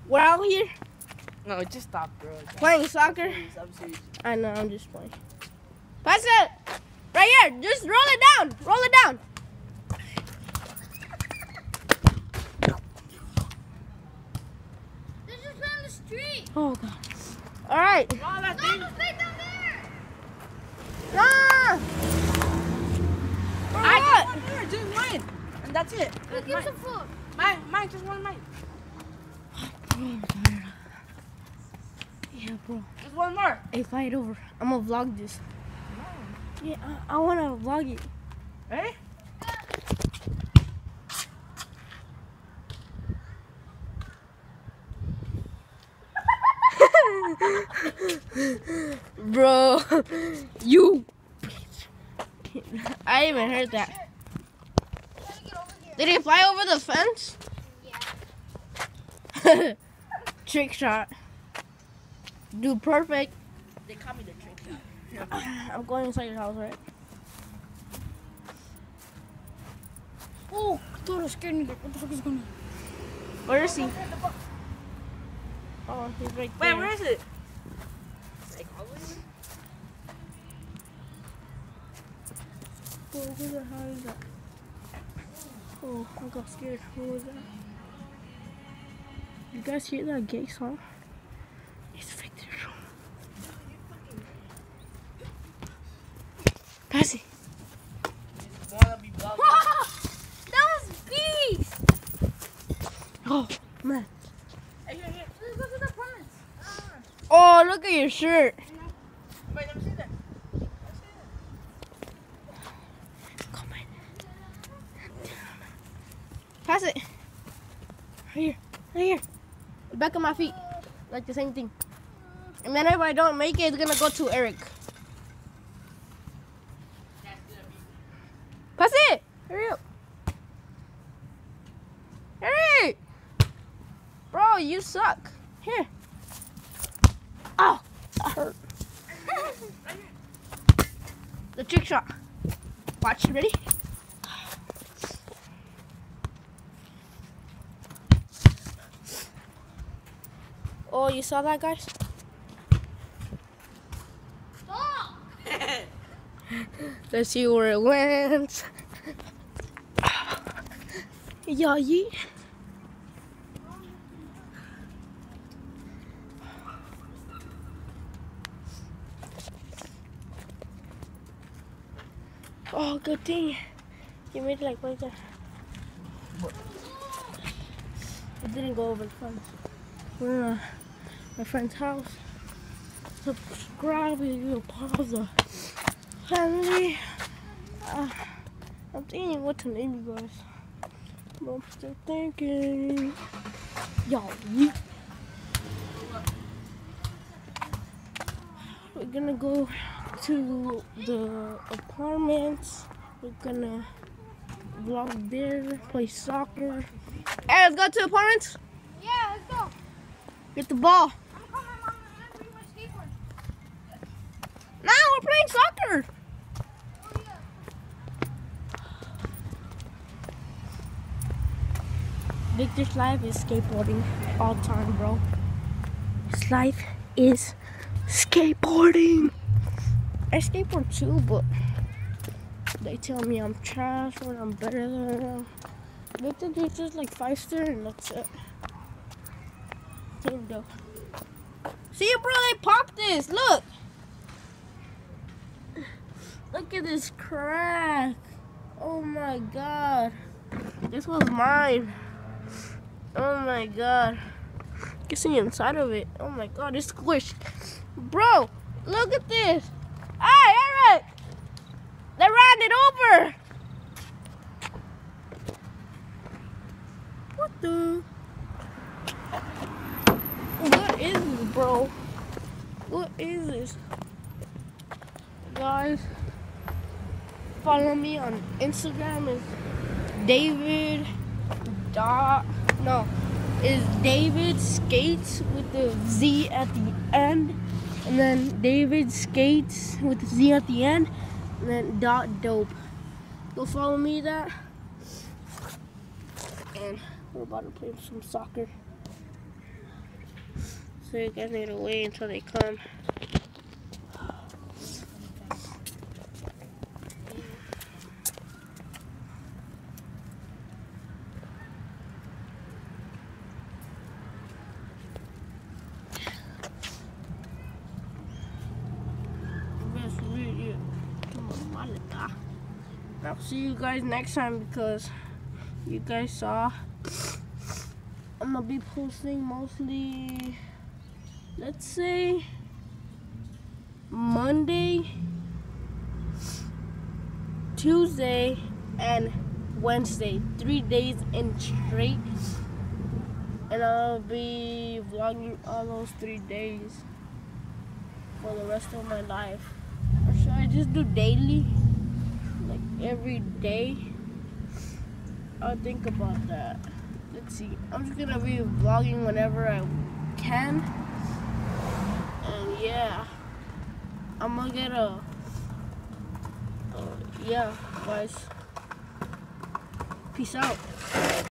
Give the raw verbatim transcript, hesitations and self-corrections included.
We're out here. No, just stop, bro. Playing soccer. I'm serious. I'm serious. I know, I'm just playing. Pass it! Right here! Just roll it down! Roll it down! This is on the street. Oh, God. Alright. Oh, that No, thing. no, stay down there. Ah! I just want more. Just mine. And that's it. Go That's give mine. some food. Mine. Mine. Just one mine. Yeah, bro. Just one more. Hey, fight over. I'm gonna vlog this. Yeah, I, I wanna vlog it. Hey? Bro, you bitch. I even heard that. Try to get over here. Did he fly over the fence? Yeah. Trick shot. Dude, perfect. They call me the trick shot. I'm going inside your house, right? Oh, I thought I was scared me. What the fuck is going on? Where is he? Oh, he's right there. Wait, where is it? Like, all the way there? Oh, who the hell is that? Oh, I got scared. Who was that? You guys hear that gay song? It's Victor. Pass it. Wanna be bugged. That was beast. Oh, man. Hey, here, here. Let's go to the apartments. Oh, look at your shirt. Wait, let me see that. Come on. Pass it. Right here. Right here. The back of my feet. Like the same thing. And then if I don't make it, it's gonna go to Eric. Pass it! Hurry up. Hurry! Bro, you suck. Here. Oh, that hurt. The trick shot. Watch, ready? Oh, you saw that, guys? Stop. Let's see where it lands. Yeah, yeah. Oh, good thing. You made it like right there. It didn't go over the fence. We're in uh, my friend's house. Subscribe if you're part of the family. Uh, I'm thinking what to name you guys. But I'm still thinking. Yo, we. We're gonna go to the apartments. We're gonna vlog there, play soccer. Hey, let's go to the apartments. Yeah, let's go. Get the ball. I'm coming, Mom. I'm gonna bring my skateboard. Now we're playing soccer. Oh, yeah. Victor's life is skateboarding all the time, bro. His life is skateboarding. I skateboard too, but they tell me I'm trash or I'm better than them. Victor gets just like five star and that's it. Team though. See, bro, they popped this. Look. Look at this crack. Oh my god. This was mine. Oh my god. You can see inside of it. Oh my god, it's squished. Bro, look at this. Hey, Eric! They ran it over. What the? What is this, bro? What is this? Guys, follow me on Instagram. Is David dot no is David Skates with the Z at the end, and then David Skates with the Z at the end, and then dot dope. Go follow me that. And we're about to play some soccer. So you guys need to wait until they come. Best really. I'll see you guys next time because you guys saw I'm gonna be posting mostly, let's say, Monday, Tuesday, and Wednesday. Three days in straight. And I'll be vlogging all those three days for the rest of my life. Or should I just do daily? Like every day? I'll think about that. Let's see. I'm just gonna be vlogging whenever I can. And yeah, I'm gonna get a. Uh, yeah, guys. Peace out.